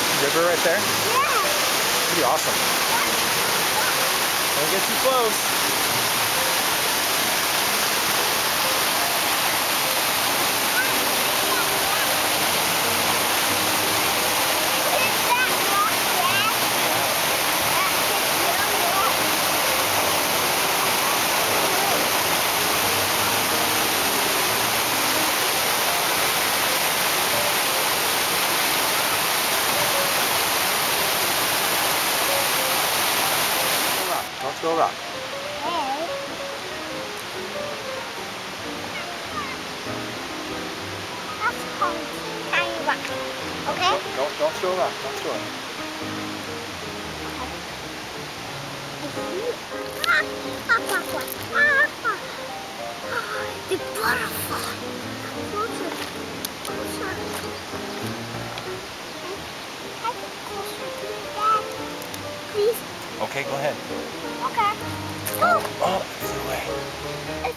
river right there? Yeah. Pretty awesome. Don't get too close. Don't throw a rock. Hey. That's called tiny rock. Okay? Don't throw a rock. Don't throw it. The butterfly. Closer. Closer. Can I get closer to your dad? Please? Okay, go ahead. Okay. Go. Oh, it's away. It's